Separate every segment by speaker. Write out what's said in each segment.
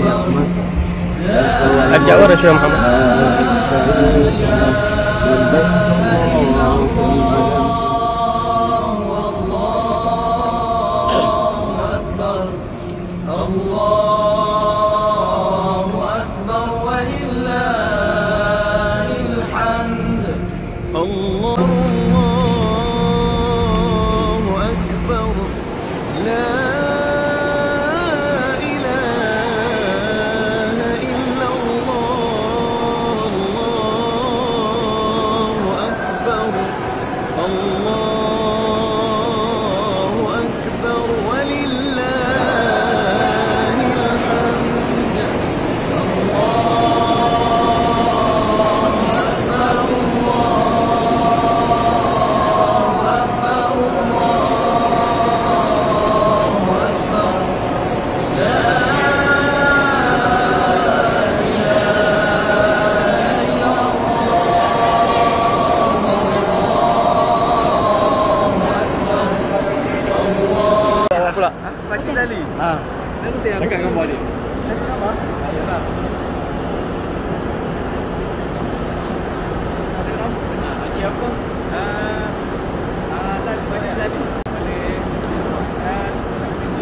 Speaker 1: الجوار يا شيخ محمد.
Speaker 2: Pula.
Speaker 3: Pakcik tali.
Speaker 2: Ha. Dekat gambar dia.
Speaker 3: Dekat gambar?
Speaker 2: Yalah.
Speaker 3: Ada rambut.
Speaker 2: Haji apa?
Speaker 3: Tali, pakcik tali. Boleh. Terima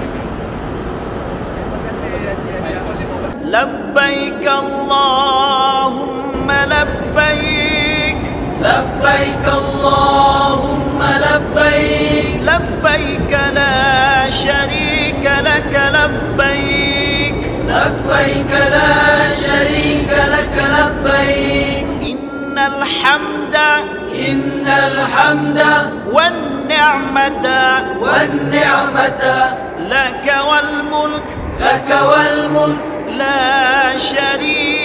Speaker 3: kasih Haji.
Speaker 4: لبيك اللهم لبيك لبيك اللهم لبيك لبيك لا شريك لك لبيك لبيك لا شريك لك لبيك إن الحمد والنعمة لك والملك لا شريك